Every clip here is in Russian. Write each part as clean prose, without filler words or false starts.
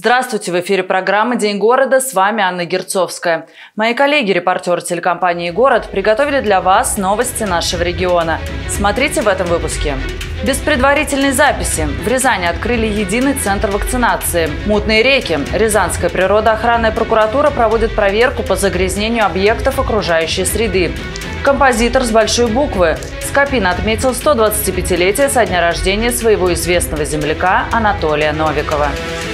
Здравствуйте! В эфире программы «День города». С вами Анна Герцовская. Мои коллеги, репортеры телекомпании «Город», приготовили для вас новости нашего региона. Смотрите в этом выпуске. Без предварительной записи в Рязани открыли единый центр вакцинации. Мутные реки. Рязанская природоохранная прокуратура проводит проверку по загрязнению объектов окружающей среды. Композитор с большой буквы. Скопин отметил 125-летие со дня рождения своего известного земляка Анатолия Новикова.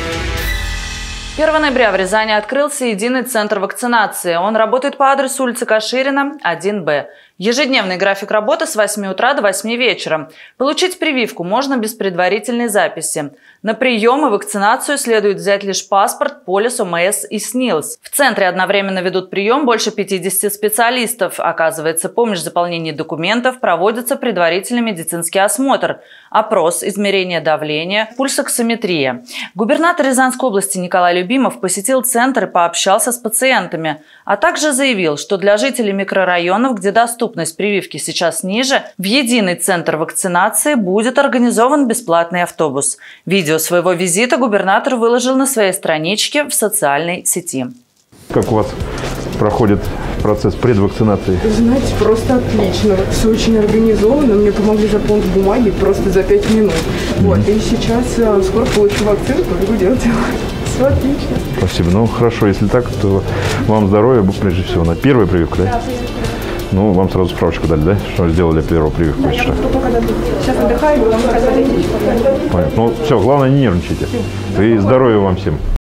1 ноября в Рязани открылся единый центр вакцинации. Он работает по адресу улицы Каширина, 1Б. Ежедневный график работы с 8 утра до 8 вечера. Получить прививку можно без предварительной записи. На прием и вакцинацию следует взять лишь паспорт, полис ОМС и СНИЛС. В центре одновременно ведут прием больше 50 специалистов. Оказывается, помощь в заполнении документов, проводится предварительный медицинский осмотр, опрос, измерение давления, пульсоксиметрия. Губернатор Рязанской области Николай Любимов посетил центр и пообщался с пациентами, а также заявил, что для жителей микрорайонов, где доступность прививки сейчас ниже, в единый центр вакцинации будет организован бесплатный автобус. Видео своего визита губернатор выложил на своей страничке в социальной сети. Как у вас проходит процесс предвакцинации? Знаете, просто отлично. Все очень организовано. Мне помогли заполнить бумаги просто за 5 минут. Вот. И сейчас скоро получу вакцину, побегу делать его. Все отлично. Спасибо. Ну, хорошо. Если так, то вам здоровья, прежде всего. На первую прививку, да? Да. Ну, вам сразу справочку дали, да? Что сделали первую прививку? Да, я пока дадут. Сейчас отдыхаю, вам сказали. Понятно. Ну, все, главное, не нервничайте. И здоровья вам всем.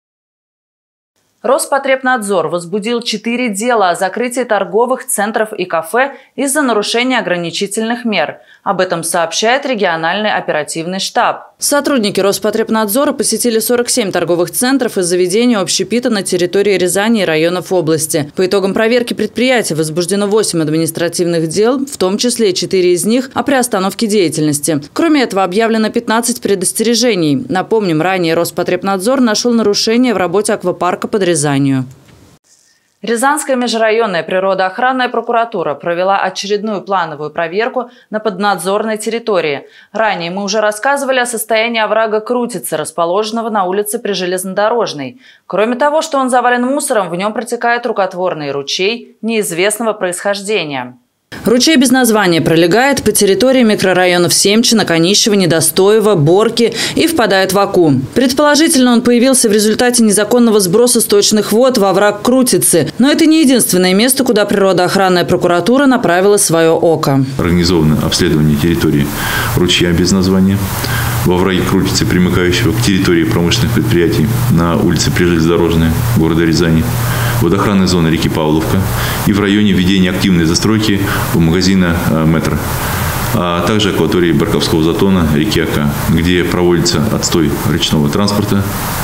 Роспотребнадзор возбудил 4 дела о закрытии торговых центров и кафе из-за нарушения ограничительных мер. Об этом сообщает региональный оперативный штаб. Сотрудники Роспотребнадзора посетили 47 торговых центров и заведений общепита на территории Рязани и районов области. По итогам проверки предприятия возбуждено 8 административных дел, в том числе 4 из них о приостановке деятельности. Кроме этого, объявлено 15 предостережений. Напомним, ранее Роспотребнадзор нашел нарушения в работе аквапарка под Рязанью. Рязанская межрайонная природоохранная прокуратура провела очередную плановую проверку на поднадзорной территории. Ранее мы уже рассказывали о состоянии оврага Крутицы, расположенного на улице Прижелезнодорожной. Кроме того, что он завален мусором, в нем протекает рукотворный ручей неизвестного происхождения. Ручей без названия пролегает по территории микрорайонов Семчина, Конищева, Недостоева, Борки и впадает в Аку. Предположительно, он появился в результате незаконного сброса сточных вод во овраг Крутицы. Но это не единственное место, куда природоохранная прокуратура направила свое око. Организовано обследование территории ручья без названия во овраге Крутицы, примыкающего к территории промышленных предприятий на улице Прижелезнодорожная города Рязани, водоохранной зоны реки Павловка и в районе ведения активной застройки у магазина «Метро», а также акватории Барковского затона реки Ака, где проводится отстой речного транспорта.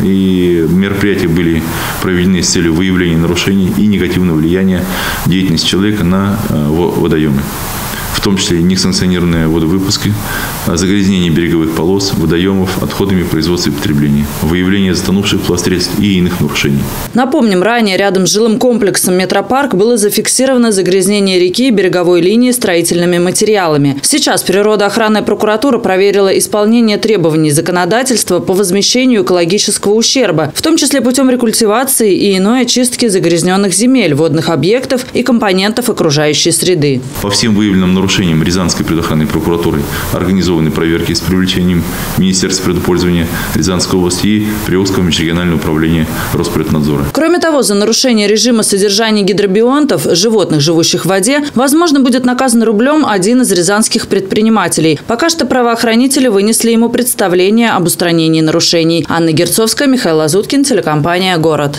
И мероприятия были проведены с целью выявления нарушений и негативного влияния деятельности человека на водоемы, в том числе несанкционированные водовыпуски, загрязнение береговых полос, водоемов отходами производства и потребления, выявление затонувших плавсредств и иных нарушений. Напомним, ранее рядом с жилым комплексом «Метропарк» было зафиксировано загрязнение реки и береговой линии строительными материалами. Сейчас природоохранная прокуратура проверила исполнение требований законодательства по возмещению экологического ущерба, в том числе путем рекультивации и иной очистки загрязненных земель, водных объектов и компонентов окружающей среды. По всем выявленным нарушениям Рязанской природоохранной прокуратурой организованы проверки с привлечением Министерства природопользования Рязанской области и Приволжского межрегионального управления Роспотребнадзора. Кроме того, за нарушение режима содержания гидробионтов, животных, живущих в воде, возможно, будет наказан рублем один из рязанских предпринимателей. Пока что правоохранители вынесли ему представление об устранении нарушений. Анна Герцовская, Михаил Лазуткин, телекомпания «Город».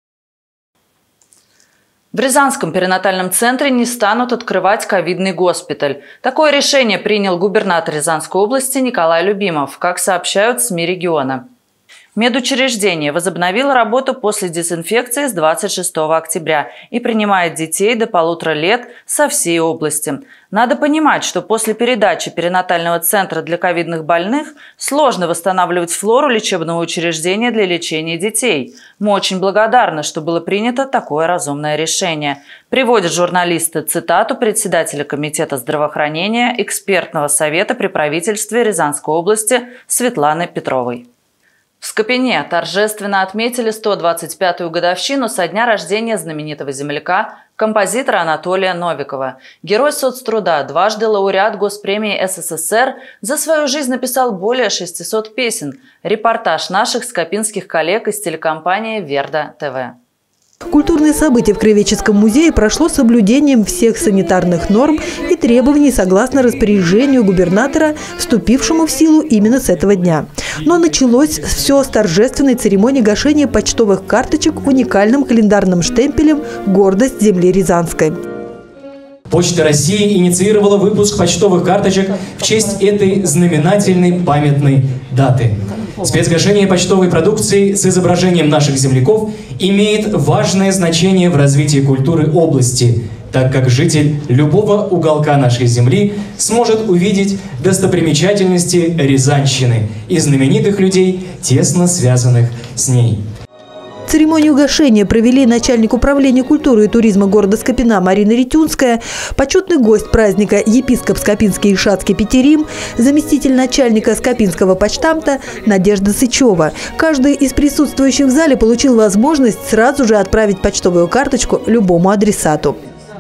В Рязанском перинатальном центре не станут открывать ковидный госпиталь. Такое решение принял губернатор Рязанской области Николай Любимов, как сообщают СМИ региона. Медучреждение возобновило работу после дезинфекции с 26 октября и принимает детей до 1,5 лет со всей области. Надо понимать, что после передачи перинатального центра для ковидных больных сложно восстанавливать флору лечебного учреждения для лечения детей. Мы очень благодарны, что было принято такое разумное решение. Приводят журналисты цитату председателя Комитета здравоохранения экспертного совета при правительстве Рязанской области Светланы Петровой. В Скопине торжественно отметили 125-ю годовщину со дня рождения знаменитого земляка, композитора Анатолия Новикова. Герой соцтруда, дважды лауреат Госпремии СССР, за свою жизнь написал более 600 песен. Репортаж наших скопинских коллег из телекомпании «Верда ТВ». Культурное событие в Краеведческом музее прошло с соблюдением всех санитарных норм и требований согласно распоряжению губернатора, вступившему в силу именно с этого дня. Но началось все с торжественной церемонии гашения почтовых карточек уникальным календарным штемпелем «Гордость земли Рязанской». Почта России инициировала выпуск почтовых карточек в честь этой знаменательной памятной даты. Спецгашение почтовой продукции с изображением наших земляков имеет важное значение в развитии культуры области, так как житель любого уголка нашей земли сможет увидеть достопримечательности Рязанщины и знаменитых людей, тесно связанных с ней. Церемонию гашения провели начальник управления культуры и туризма города Скопина Марина Ретюнская, почетный гость праздника епископ Скопинский и Шацкий Петерим, заместитель начальника Скопинского почтамта Надежда Сычева. Каждый из присутствующих в зале получил возможность сразу же отправить почтовую карточку любому адресату.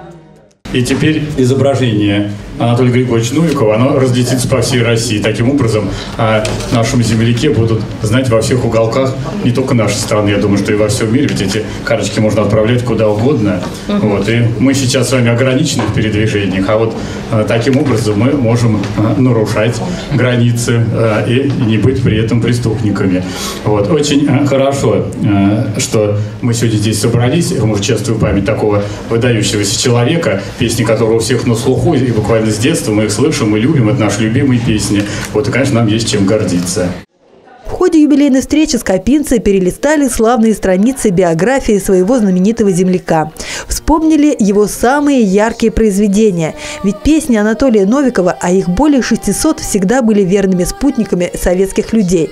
И теперь изображение Анатолия Григорьевича Новикова, оно разлетится по всей России. Таким образом, о нашем земляке будут знать во всех уголках, не только нашей страны, я думаю, что и во всем мире, ведь эти карточки можно отправлять куда угодно. Вот. И мы сейчас с вами ограничены в передвижениях, а вот таким образом мы можем нарушать границы и не быть при этом преступниками. Вот. Очень хорошо, что мы сегодня здесь собрались, мы чествуем память такого выдающегося человека, песни которого у всех на слуху, и буквально с детства мы их слышим, мы любим, это наши любимые песни. Вот, и, конечно, нам есть чем гордиться. В ходе юбилейной встречи скопинцы перелистали славные страницы биографии своего знаменитого земляка. Вспомнили его самые яркие произведения. Ведь песни Анатолия Новикова, а их более 600, всегда были верными спутниками советских людей.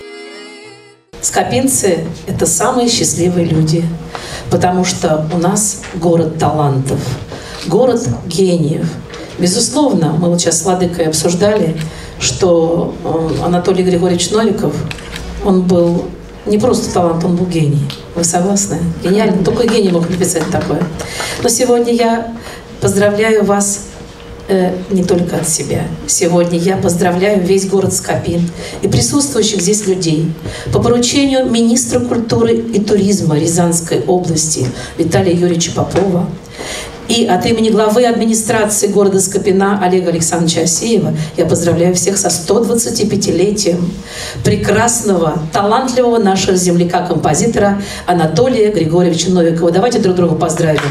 Скопинцы – это самые счастливые люди, потому что у нас город талантов, город гениев. Безусловно, мы вот сейчас с Владыкой обсуждали, что Анатолий Григорьевич Новиков, он был не просто талант, он был гений. Вы согласны? Гениально. Только гений мог написать такое. Но сегодня я поздравляю вас не только от себя. Сегодня я поздравляю весь город Скопин и присутствующих здесь людей. По поручению министра культуры и туризма Рязанской области Виталия Юрьевича Попова и от имени главы администрации города Скопина Олега Александровича Асеева я поздравляю всех со 125-летием прекрасного, талантливого нашего земляка-композитора Анатолия Григорьевича Новикова. Давайте друг друга поздравим.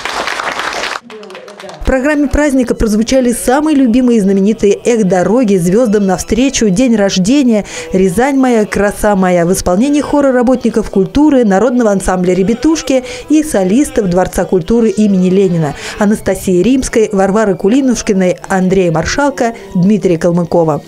В программе праздника прозвучали самые любимые и знаменитые «Эх, дороги», «Звездам навстречу», «День рождения», «Рязань моя, краса моя» в исполнении хора работников культуры, народного ансамбля «Ребятушки» и солистов Дворца культуры имени Ленина Анастасии Римской, Варвары Кулинушкиной, Андрея Маршалка, Дмитрия Калмыкова.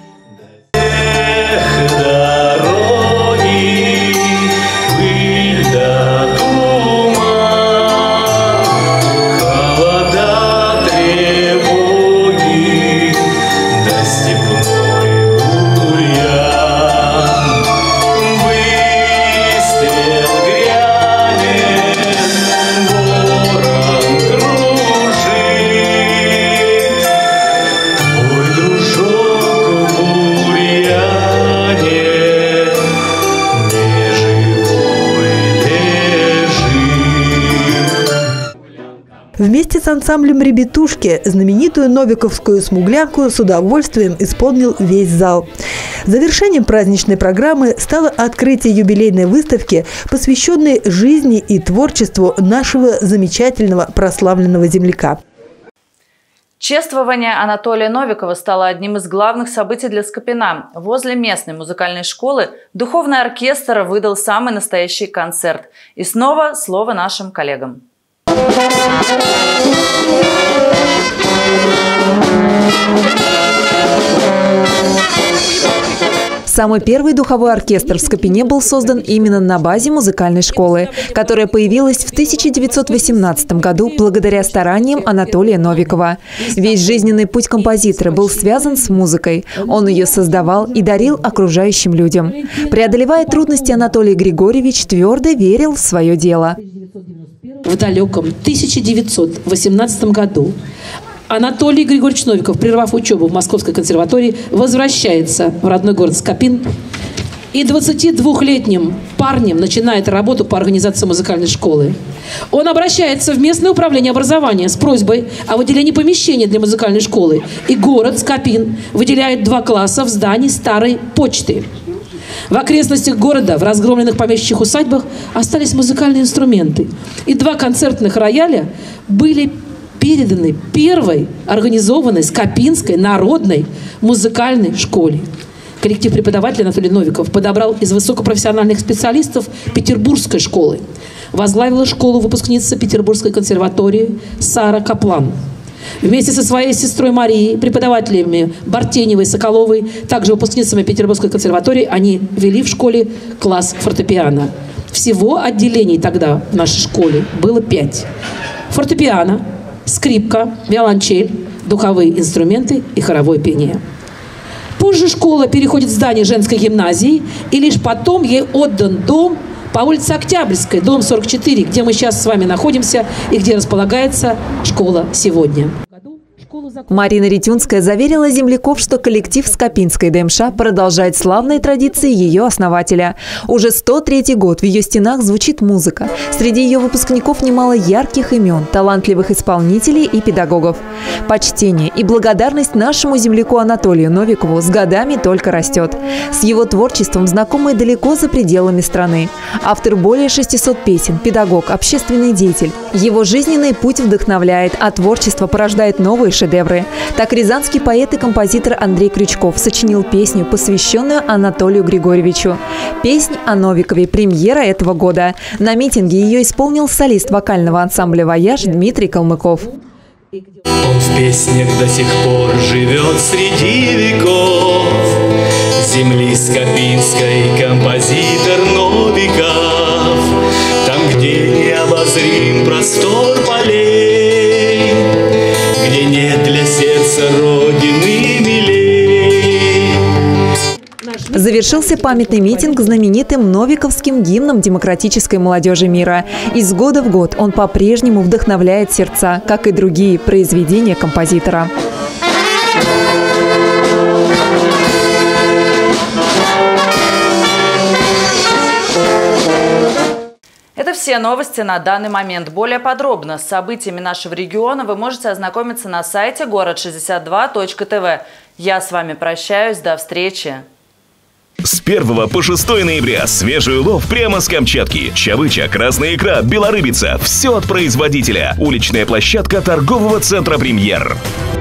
Вместе с ансамблем «Ребятушки» знаменитую новиковскую смуглянку с удовольствием исполнил весь зал. Завершением праздничной программы стало открытие юбилейной выставки, посвященной жизни и творчеству нашего замечательного прославленного земляка. Чествование Анатолия Новикова стало одним из главных событий для Скопина. Возле местной музыкальной школы духовный оркестр выдал самый настоящий концерт. И снова слово нашим коллегам. Самый первый духовой оркестр в Скопине был создан именно на базе музыкальной школы, которая появилась в 1918 году благодаря стараниям Анатолия Новикова. Весь жизненный путь композитора был связан с музыкой. Он ее создавал и дарил окружающим людям. Преодолевая трудности, Анатолий Григорьевич твердо верил в свое дело. В далеком 1918 году Анатолий Григорьевич Новиков, прервав учебу в Московской консерватории, возвращается в родной город Скопин и 22-летним парнем начинает работу по организации музыкальной школы. Он обращается в местное управление образования с просьбой о выделении помещения для музыкальной школы. И город Скопин выделяет 2 класса в здании старой почты. В окрестностях города, в разгромленных помещичьих усадьбах, остались музыкальные инструменты. И 2 концертных рояля были переданы первой организованной Скопинской народной музыкальной школе. Коллектив преподавателей Анатолий Новиков подобрал из высокопрофессиональных специалистов Петербургской школы. Возглавила школу выпускница Петербургской консерватории Сара Каплан. Вместе со своей сестрой Марией, преподавателями Бартеневой, Соколовой, также выпускницами Петербургской консерватории, они вели в школе класс фортепиано. Всего отделений тогда в нашей школе было 5. Фортепиано, скрипка, виолончель, духовые инструменты и хоровое пение. Позже школа переходит в здание женской гимназии, и лишь потом ей отдан дом по улице Октябрьской, дом 44, где мы сейчас с вами находимся и где располагается школа сегодня. Марина Ритюнская заверила земляков, что коллектив Скопинской ДМШ продолжает славные традиции ее основателя. Уже 103-й год в ее стенах звучит музыка. Среди ее выпускников немало ярких имен, талантливых исполнителей и педагогов. Почтение и благодарность нашему земляку Анатолию Новикову с годами только растет. С его творчеством знакомы далеко за пределами страны. Автор более 600 песен, педагог, общественный деятель. Его жизненный путь вдохновляет, а творчество порождает новые шедевры. Так рязанский поэт и композитор Андрей Крючков сочинил песню, посвященную Анатолию Григорьевичу. Песнь о Новикове, премьера этого года. На митинге ее исполнил солист вокального ансамбля «Вояж» Дмитрий Калмыков. Он в песнях до сих пор живет среди веков. Земли Скопинской композитор Новиков. Там, где необозрим простор полей, где нет для сердца родины милей. Завершился памятный митинг знаменитым новиковским гимном демократической молодежи мира. Из года в год он по-прежнему вдохновляет сердца, как и другие произведения композитора. Это все новости на данный момент. Более подробно с событиями нашего региона вы можете ознакомиться на сайте город62.тв. Я с вами прощаюсь. До встречи. С 1 по 6 ноября свежий улов прямо с Камчатки. Чавыча, красная икра, белорыбица. Все от производителя. Уличная площадка торгового центра «Премьер».